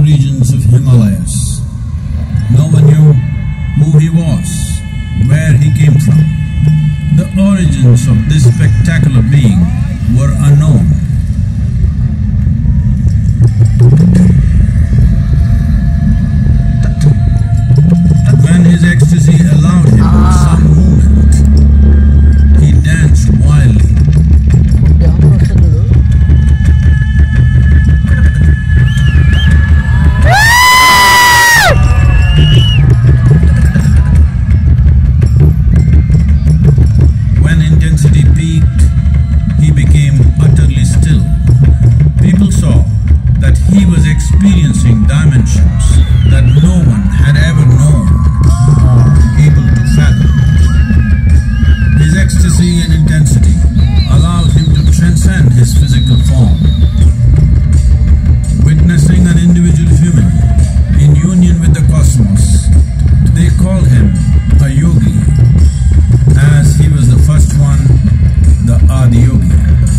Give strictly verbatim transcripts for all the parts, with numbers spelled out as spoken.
regions of Himalayas. No one knew who he was, where he came from. The origins of this spectacular being were unknown. When his ecstasy allowed him some movement, he danced wildly. When intensity peaked, he became utterly still. People saw that he was experiencing dimensions that no one had ever known or able to fathom. His ecstasy and intensity allowed him to transcend his physical form. Witnessing an individual human in union with the cosmos, they called him a yogi, as he was the first one, the Adiyogi.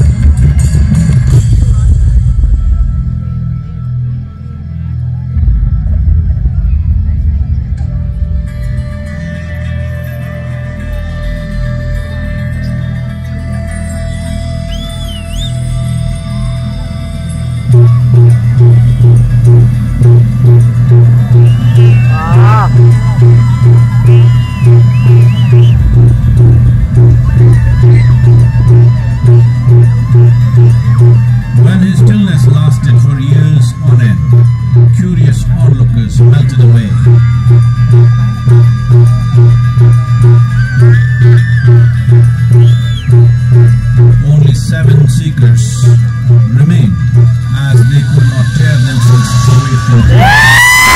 When his stillness lasted for years on end, curious onlookers melted away. Only seven seekers remained, as they could not tear themselves away from him.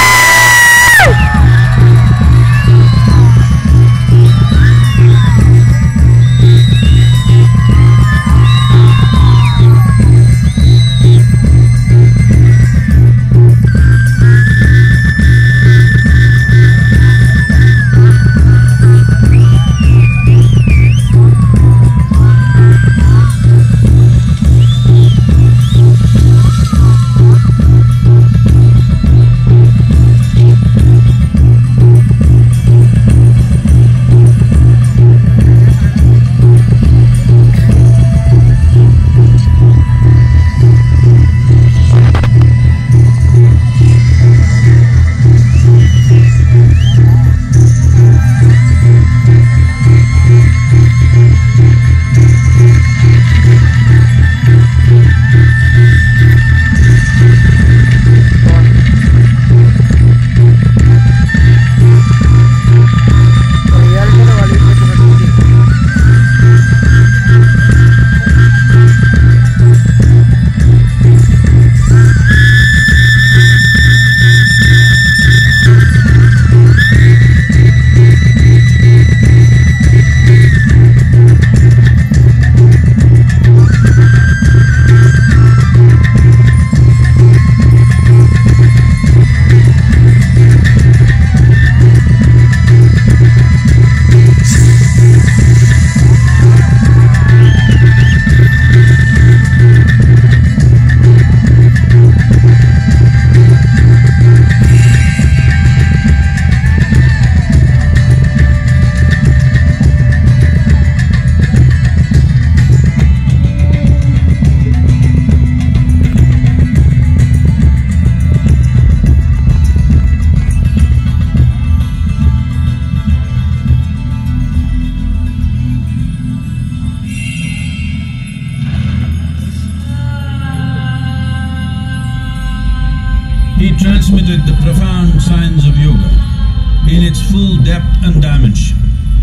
He transmitted the profound science of yoga in its full depth and dimension.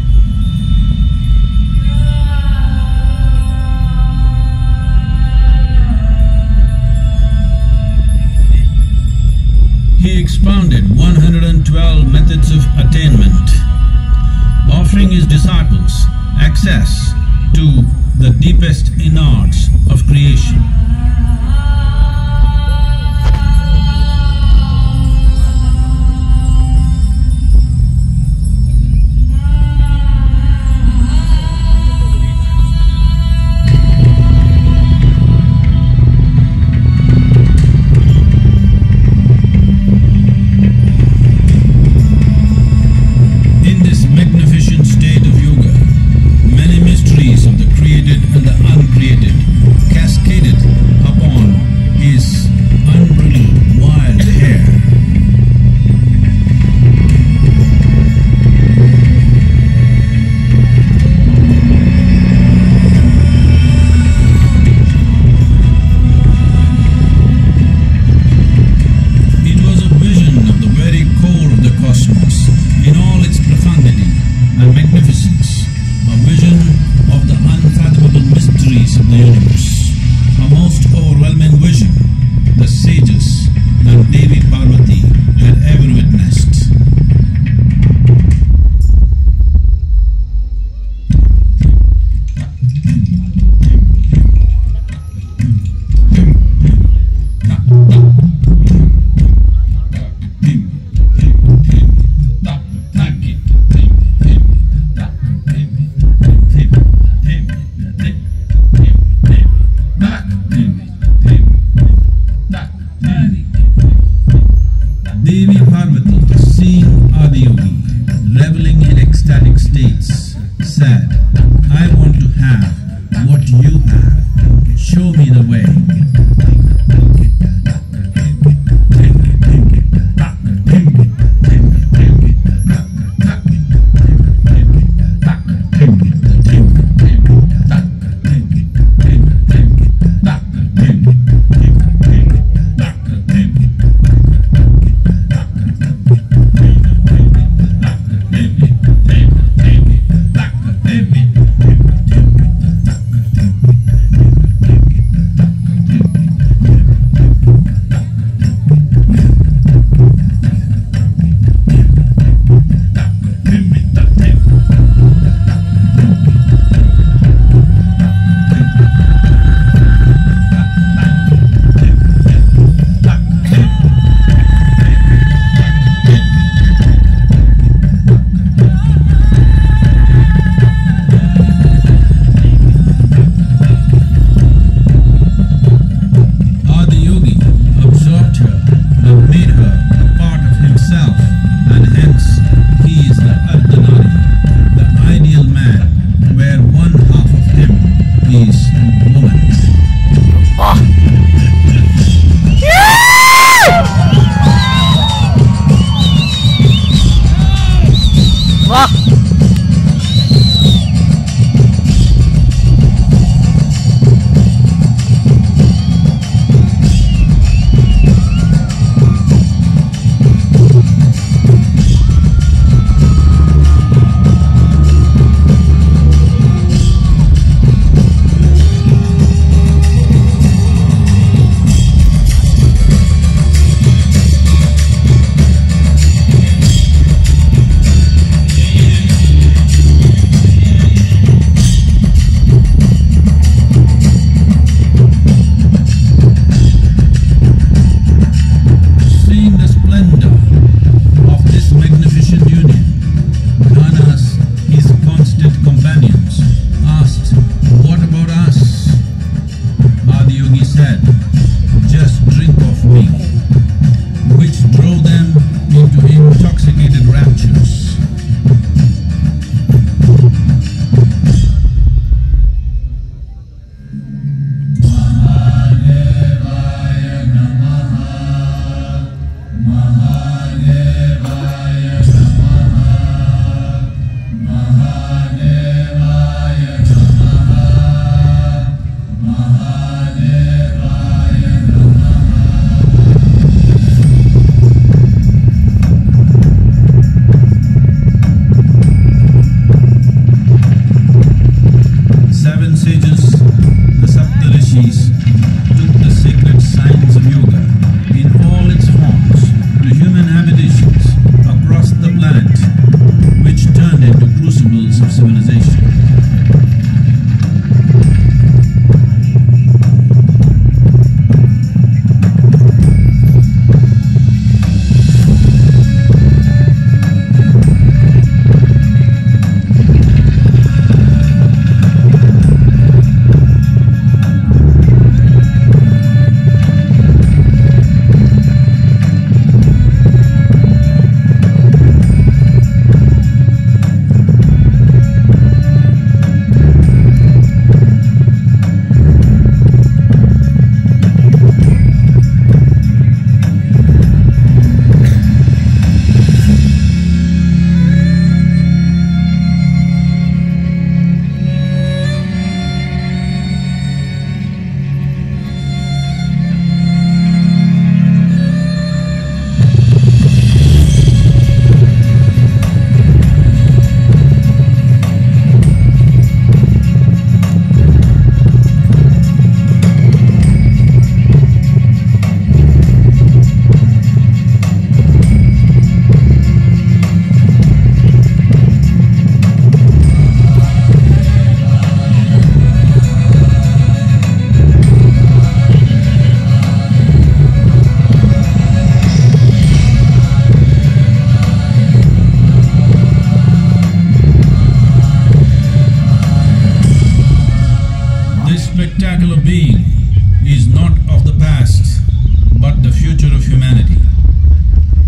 He expounded one hundred twelve methods of attainment, offering his disciples access to the deepest innards of creation. said, I want to have what you have. Show me the way.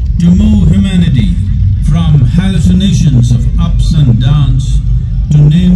hallucinations of ups and downs to name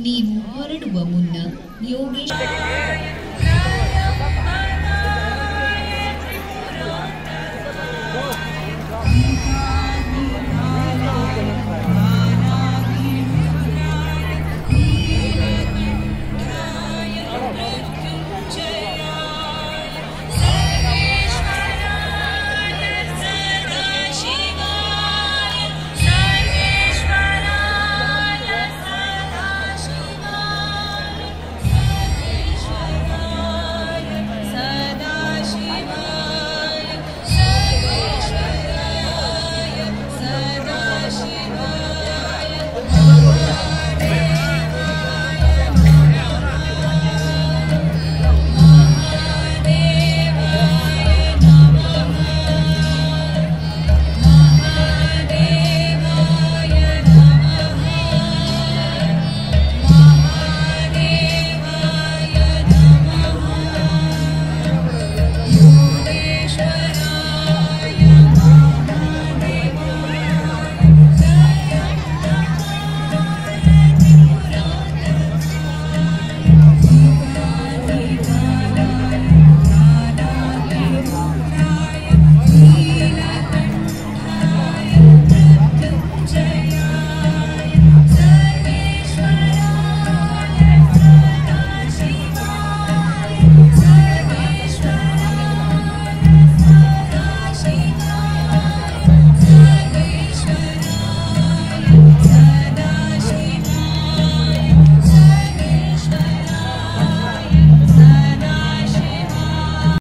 ನೀವು ಹೊರಡುವ ಮುನ್ನ ಯೋಗೇಶ್